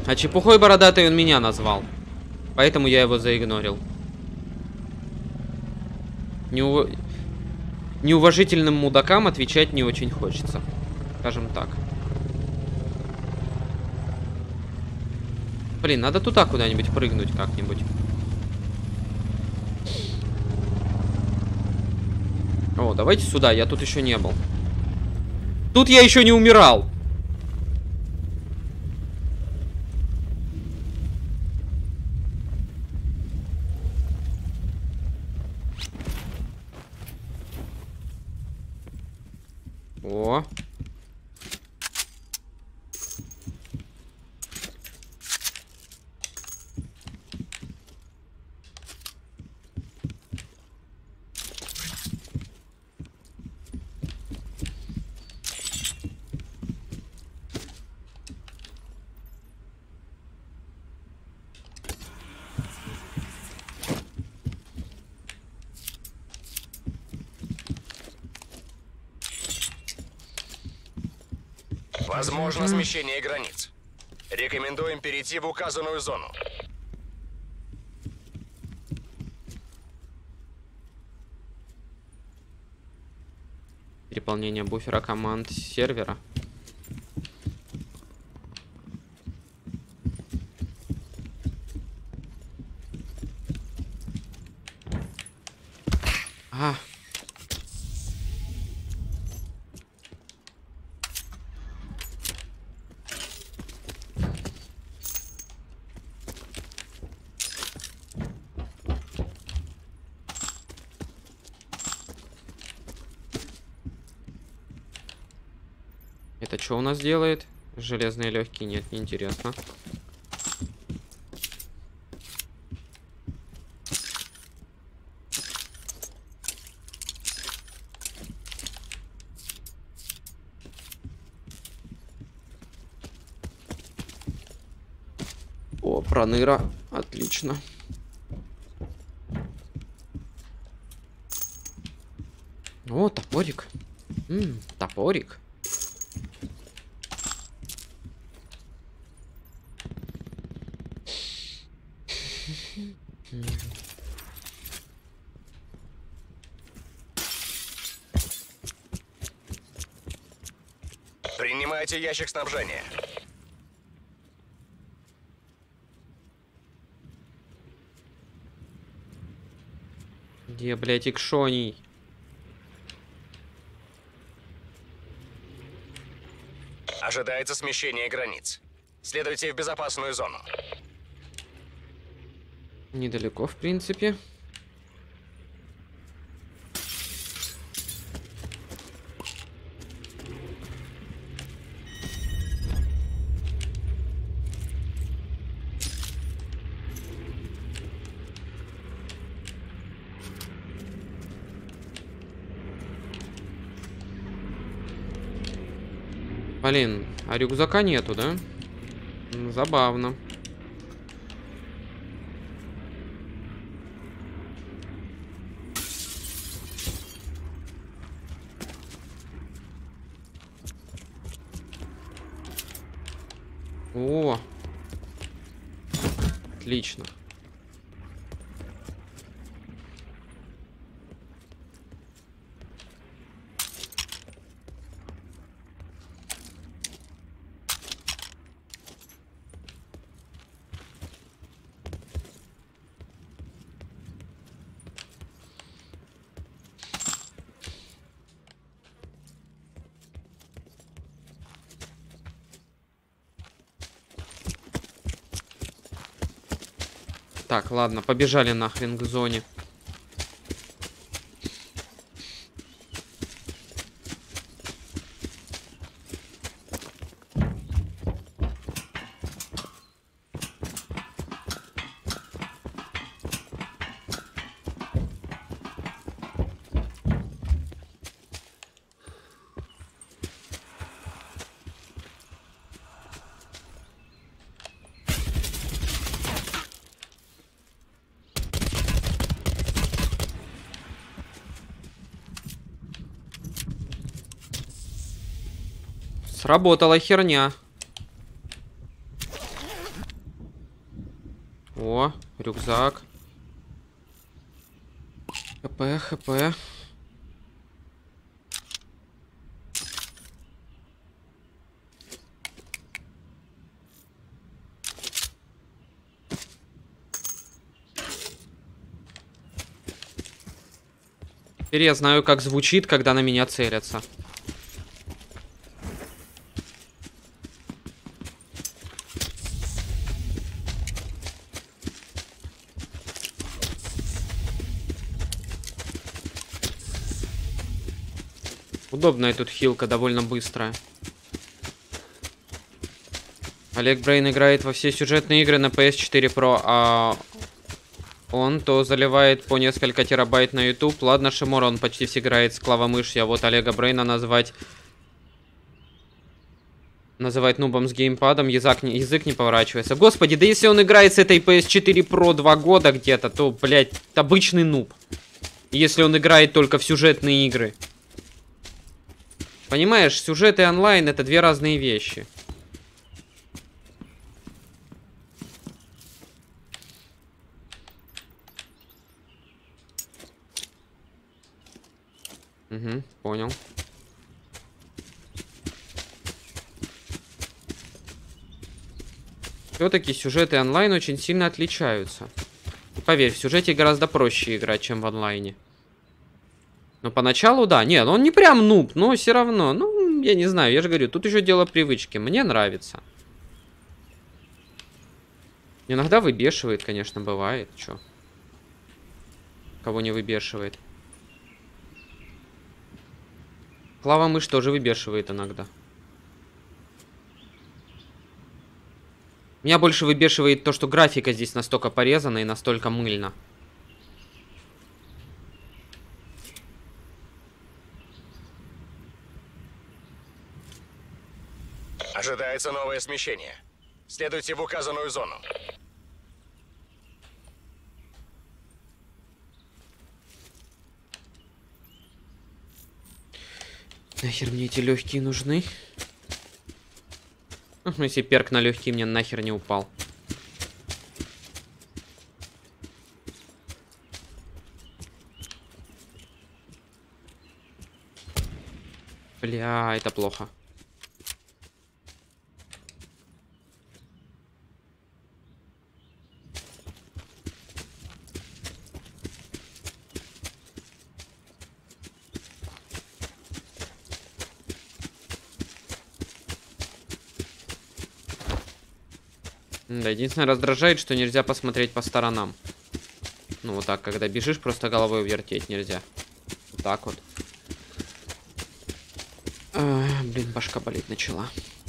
А чепухой бородатый он меня назвал. Поэтому я его заигнорил. Неуважительным мудакам отвечать не очень хочется. Скажем так. Блин, надо туда куда-нибудь прыгнуть как-нибудь. О, давайте сюда, я тут еще не был. Тут я еще не умирал. О. Возможно смещение границ. Рекомендуем перейти в указанную зону. Переполнение буфера команд сервера. А. Это что у нас делает? Железные легкие? Нет, неинтересно. О, проныра. Отлично. О, топорик. Топорик. Принимайте ящик снабжения. Где, блядь, икшоний? Ожидается смещение границ. Следуйте в безопасную зону. Недалеко, в принципе. Блин, а рюкзака нету, да? Забавно. О, отлично. Так, ладно, побежали нахрен к зоне. Сработала херня. О, рюкзак. ХП, ХП. Теперь я знаю, как звучит, когда на меня целятся. Удобная тут хилка, довольно быстрая. Олег Брейн играет во все сюжетные игры на PS4 Pro, а он то заливает по несколько терабайт на YouTube. Ладно, Шимора, он почти все играет с клавомышью, а вот Олега Брейна называть нубом с геймпадом, язык не поворачивается. Господи, да если он играет с этой PS4 Pro 2 года где-то, то, блядь, обычный нуб. Если он играет только в сюжетные игры. Понимаешь, сюжет и онлайн — это две разные вещи. Угу, понял. Все-таки сюжет и онлайн очень сильно отличаются. Поверь, в сюжете гораздо проще играть, чем в онлайне. Но поначалу, да. Нет, он не прям нуб, но все равно. Ну, я не знаю, я же говорю, тут еще дело привычки. Мне нравится. Иногда выбешивает, конечно, бывает. Чё? Кого не выбешивает? Клавомышь тоже выбешивает иногда. Меня больше выбешивает то, что графика здесь настолько порезана и настолько мыльна. Ожидается новое смещение. Следуйте в указанную зону. Нахер мне эти легкие нужны? Ну, если перк на легкие мне нахер не упал. Бля, это плохо. Да, единственное, раздражает, что нельзя посмотреть по сторонам. Ну, вот так, когда бежишь, просто головой вертеть нельзя. Вот так вот. Блин, башка болеть начала.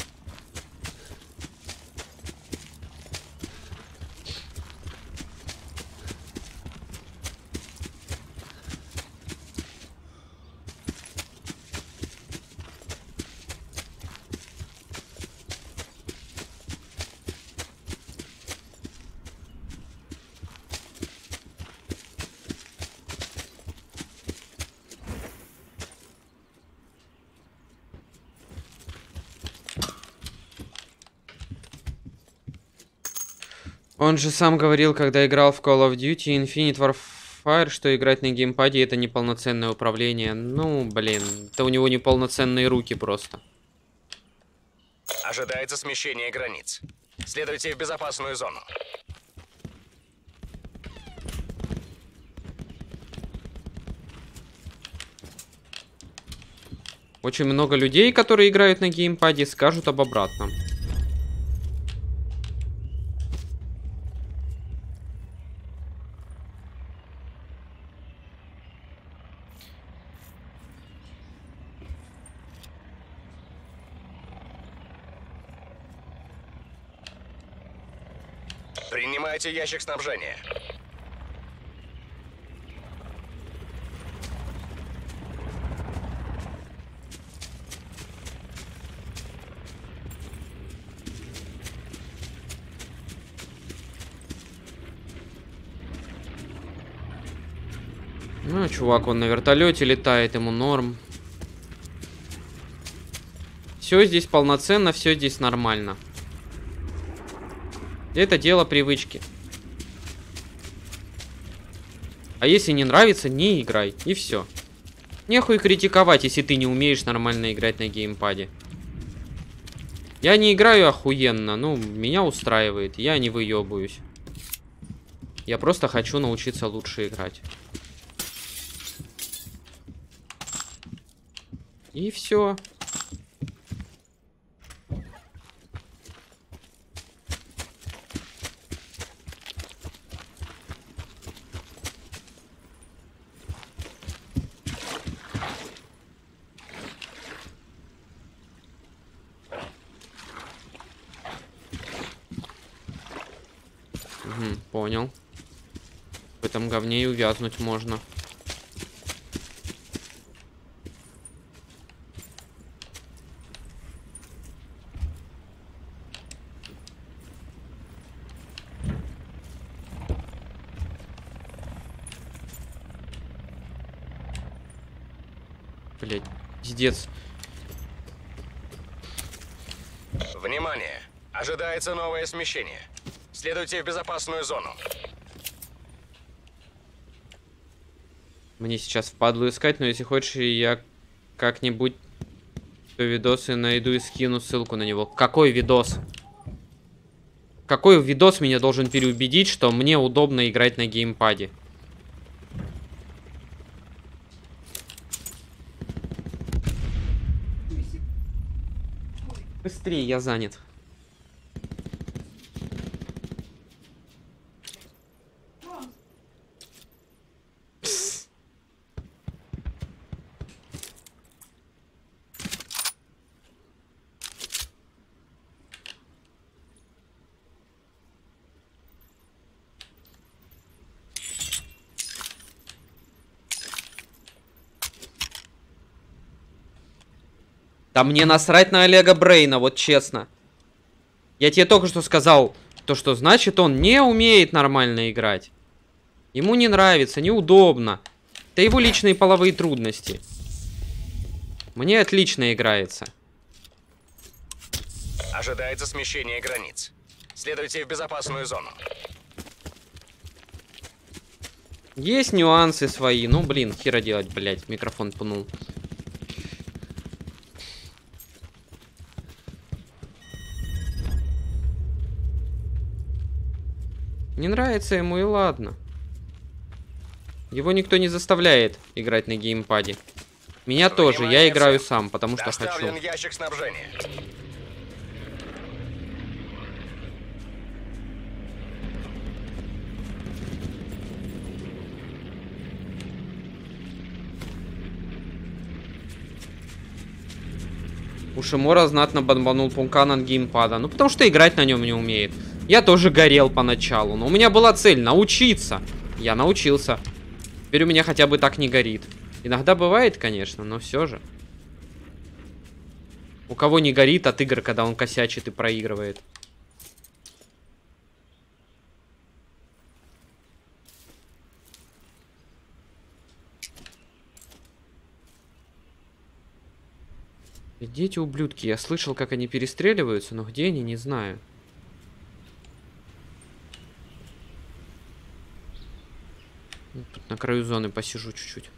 Он же сам говорил, когда играл в Call of Duty Infinite Warfare, что играть на геймпаде — это неполноценное управление. Ну, блин, это у него неполноценные руки просто. Ожидается смещение границ. Следуйте в безопасную зону. Очень много людей, которые играют на геймпаде, скажут об обратном. Принимайте ящик снабжения. Ну, чувак, он на вертолете летает, ему норм. Все здесь полноценно, все здесь нормально. Это дело привычки. А если не нравится, не играй. И все. Нехуй критиковать, если ты не умеешь нормально играть на геймпаде. Я не играю охуенно, ну, меня устраивает. Я не выебываюсь. Я просто хочу научиться лучше играть. И все. Угу, понял. В этом говне и увязнуть можно. Блять, пиздец. Внимание! Ожидается новое смещение. Следуйте в безопасную зону. Мне сейчас впадлу искать, но если хочешь, я как-нибудь видосы найду и скину ссылку на него. Какой видос? Какой видос меня должен переубедить, что мне удобно играть на геймпаде? Быстрее, я занят. Да мне насрать на Олега Брейна, вот честно. Я тебе только что сказал, то что значит он не умеет нормально играть. Ему не нравится, неудобно. Это его личные половые трудности. Мне отлично играется. Ожидается смещение границ. Следуйте в безопасную зону. Есть нюансы свои. Ну, блин, хера делать, блядь. Микрофон пнул. Не нравится ему и ладно. Его никто не заставляет играть на геймпаде. Меня тоже, я играю сам, потому что хочу. Доставлен ящик снабжения. Ушимора знатно бомбанул Пункана геймпада. Ну, потому что играть на нем не умеет. Я тоже горел поначалу, но у меня была цель научиться. Я научился. Теперь у меня хотя бы так не горит. Иногда бывает, конечно, но все же. У кого не горит от игр, когда он косячит и проигрывает. Где эти ублюдки? Я слышал, как они перестреливаются, но где они, не знаю. Тут на краю зоны посижу чуть-чуть.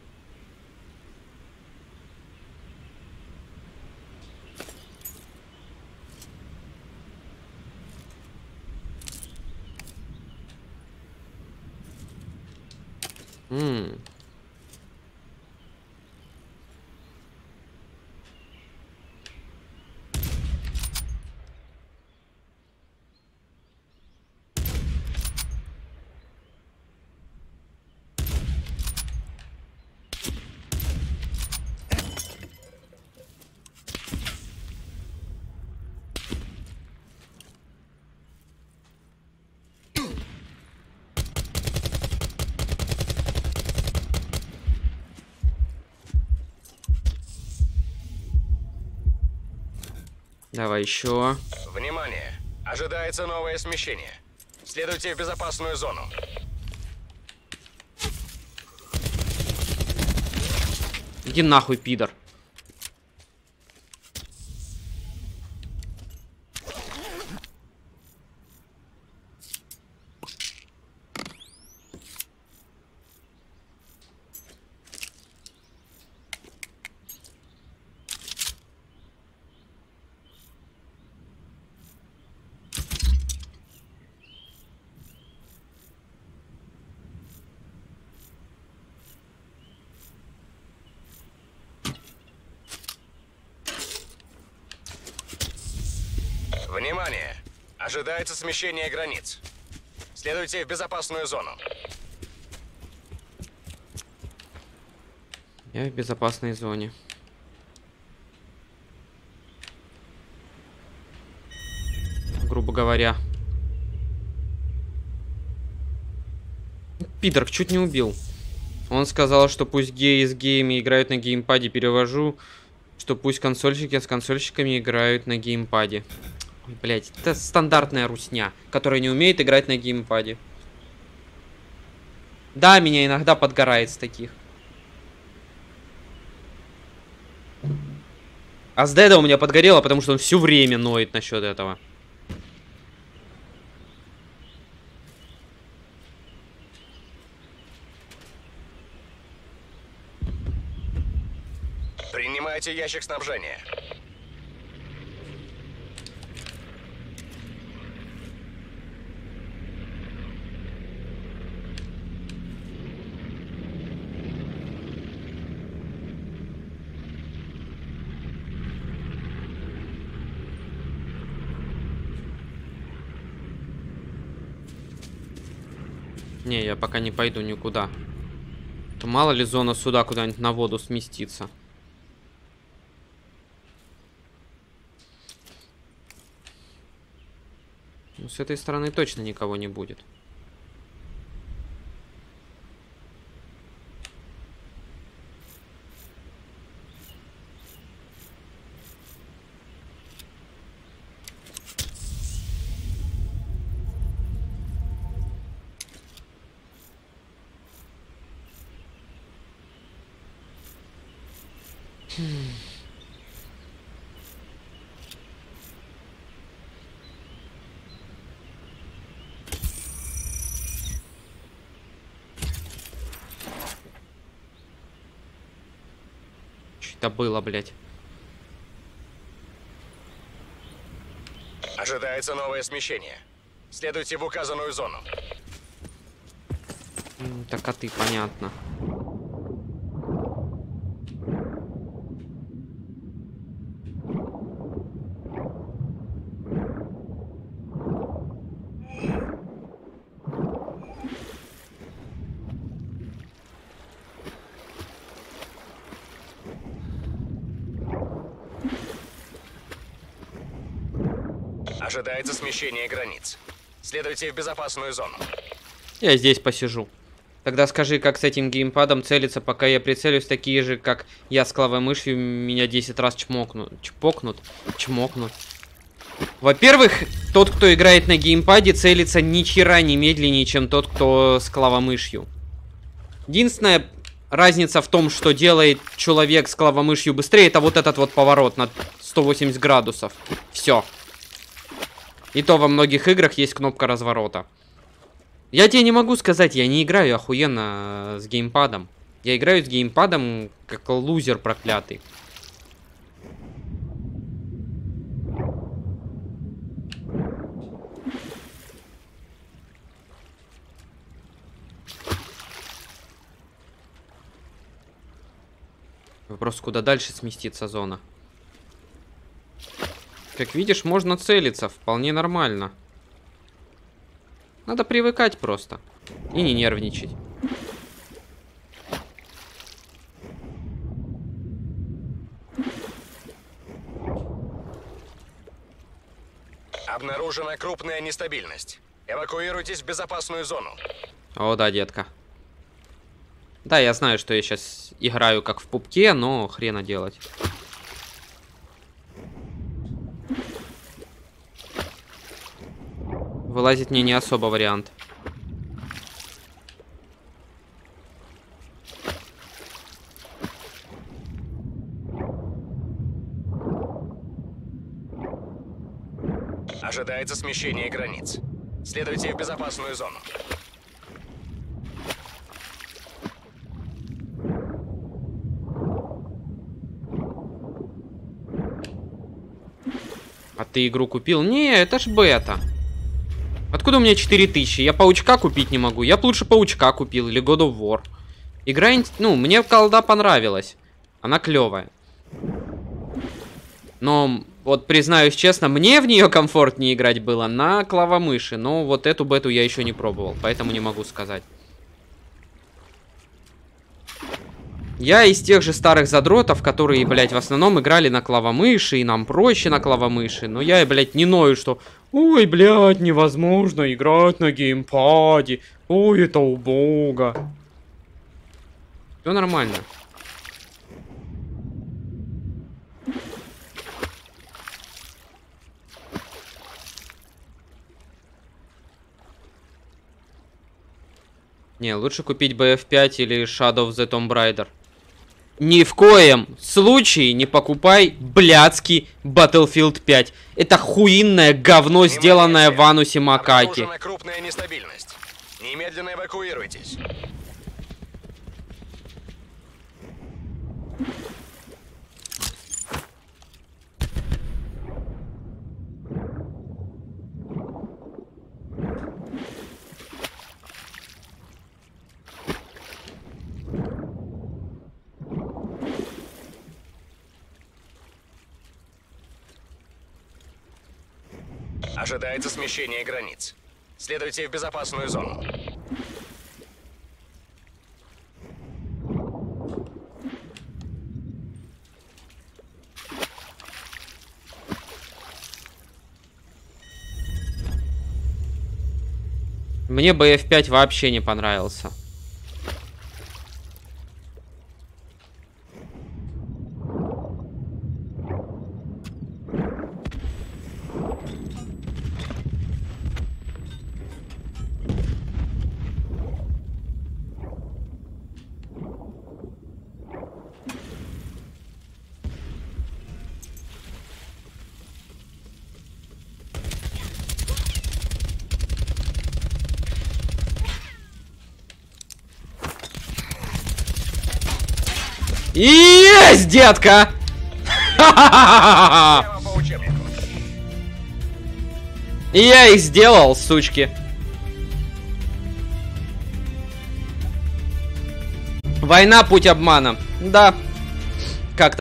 Давай еще. Внимание! Ожидается новое смещение. Следуйте в безопасную зону. Иди нахуй, пидор. Внимание! Ожидается смещение границ. Следуйте в безопасную зону. Я в безопасной зоне. Грубо говоря. Пидор чуть не убил. Он сказал, что пусть геи с геями играют на геймпаде. Перевожу, что пусть консольщики с консольщиками играют на геймпаде. Блять, это стандартная русня, которая не умеет играть на геймпаде. Да, меня иногда подгорает с таких. А с Деда у меня подгорело, потому что он все время ноет насчет этого. Принимайте ящик снабжения. Не, я пока не пойду никуда. То мало ли зона сюда куда-нибудь на воду сместится. Ну, с этой стороны точно никого не будет. Что-то было, блядь. Ожидается новое смещение. Следуйте в указанную зону. Так, а ты, понятно. Ожидается смещение границ. Следуйте в безопасную зону. Я здесь посижу. Тогда скажи, как с этим геймпадом целиться, пока я прицелюсь, такие же, как я с клавой мышью, меня 10 раз чмокнут. Чмокнут. Во-первых, тот, кто играет на геймпаде, целится ни хера не медленнее, чем тот, кто с клавомышью. Единственная разница в том, что делает человек с клавомышью быстрее, это вот этот вот поворот на 180 градусов. Все. И то во многих играх есть кнопка разворота. Я тебе не могу сказать, я не играю охуенно с геймпадом. Я играю с геймпадом как лузер проклятый. Вопрос, куда дальше сместится зона. Как видишь, можно целиться, вполне нормально. Надо привыкать просто. И не нервничать. Обнаружена крупная нестабильность. Эвакуируйтесь в безопасную зону. О, да, детка. Да, я знаю, что я сейчас играю как в пупке, но хрена делать. Вылазить мне не особо вариант. Ожидается смещение границ. Следуйте в безопасную зону. А ты игру купил? Не, это ж бета. Откуда у меня 4000? Я паучка купить не могу. Я бы лучше паучка купил или God of War. Игра, ну, мне колда понравилась. Она клевая. Но Вот, признаюсь честно, мне в нее комфортнее играть было на клавомыши, но вот эту бету я еще не пробовал, поэтому не могу сказать. Я из тех же старых задротов, которые, блядь, в основном играли на клавомыши, и нам проще на клавомыши. Но я, блядь, не ною, что... Ой, блядь, невозможно играть на геймпаде. Ой, это убого. Все нормально. Не, лучше купить BF5 или Shadow of the Tomb Raider. Ни в коем случае не покупай блядский Battlefield 5. Это хуинное говно, сделанное в анусе макаки. Обнаружена крупная нестабильность. Немедленно эвакуируйтесь. Ожидается смещение границ. Следуйте в безопасную зону. Мне BF5 вообще не понравился. Есть, детка! Прямо по учебнику. И я их сделал, сучки. Война — путь обмана. Да.